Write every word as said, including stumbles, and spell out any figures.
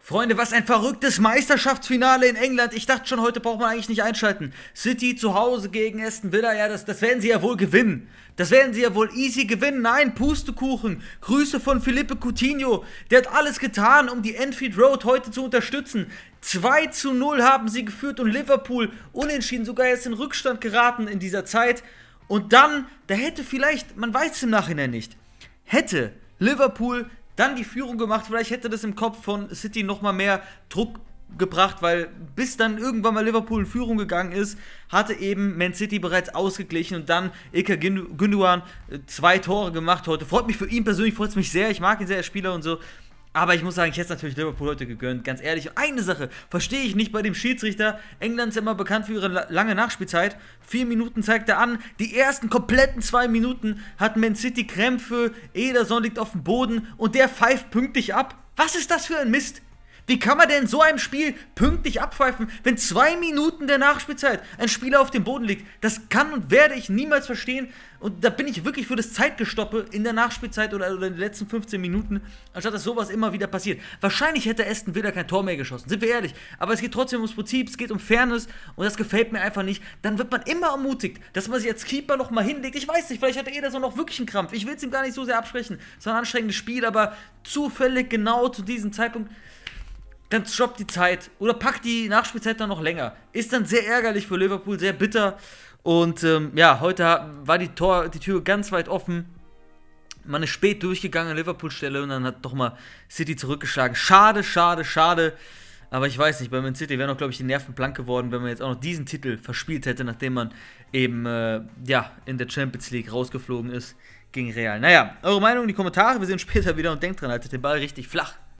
Freunde, was ein verrücktes Meisterschaftsfinale in England. Ich dachte schon, heute braucht man eigentlich nicht einschalten. City zu Hause gegen Aston Villa, ja, das, das werden sie ja wohl gewinnen. Das werden sie ja wohl easy gewinnen. Nein, Pustekuchen. Grüße von Philippe Coutinho. Der hat alles getan, um die Anfield Road heute zu unterstützen. zwei zu null haben sie geführt und Liverpool unentschieden sogar jetzt in Rückstand geraten in dieser Zeit. Und dann, da hätte vielleicht, man weiß es im Nachhinein nicht, hätte Liverpool dann die Führung gemacht, vielleicht hätte das im Kopf von City nochmal mehr Druck gebracht, weil bis dann irgendwann mal Liverpool in Führung gegangen ist, hatte eben Man City bereits ausgeglichen und dann Ilkay Gündoğan zwei Tore gemacht heute. Freut mich für ihn persönlich, freut es mich sehr, ich mag ihn sehr als Spieler und so. Aber ich muss sagen, ich hätte es natürlich Liverpool heute gegönnt, ganz ehrlich. Und eine Sache verstehe ich nicht bei dem Schiedsrichter. England ist immer bekannt für ihre lange Nachspielzeit. Vier Minuten zeigt er an. Die ersten kompletten zwei Minuten hat Man City Krämpfe. Ederson liegt auf dem Boden und der pfeift pünktlich ab. Was ist das für ein Mist? Wie kann man denn in so einem Spiel pünktlich abpfeifen, wenn zwei Minuten der Nachspielzeit ein Spieler auf dem Boden liegt? Das kann und werde ich niemals verstehen. Und da bin ich wirklich für das Zeitgestoppe in der Nachspielzeit oder, oder in den letzten fünfzehn Minuten, anstatt dass sowas immer wieder passiert. Wahrscheinlich hätte Aston Villa kein Tor mehr geschossen, sind wir ehrlich. Aber es geht trotzdem ums Prinzip, es geht um Fairness und das gefällt mir einfach nicht. Dann wird man immer ermutigt, dass man sich als Keeper nochmal hinlegt. Ich weiß nicht, vielleicht hat Ederson noch wirklich einen Krampf. Ich will es ihm gar nicht so sehr absprechen. Es war ein anstrengendes Spiel, aber zufällig genau zu diesem Zeitpunkt. Dann stoppt die Zeit oder packt die Nachspielzeit dann noch länger. Ist dann sehr ärgerlich für Liverpool, sehr bitter. Und ähm, ja, heute war die, Tor, die Tür ganz weit offen. Man ist spät durchgegangen an Liverpool-Stelle und dann hat doch mal City zurückgeschlagen. Schade, schade, schade. Aber ich weiß nicht, bei Man City wären noch, glaube ich, die Nerven blank geworden, wenn man jetzt auch noch diesen Titel verspielt hätte, nachdem man eben äh, ja, in der Champions League rausgeflogen ist gegen Real. Naja, eure Meinung in die Kommentare. Wir sehen uns später wieder und denkt dran, haltet den Ball richtig flach.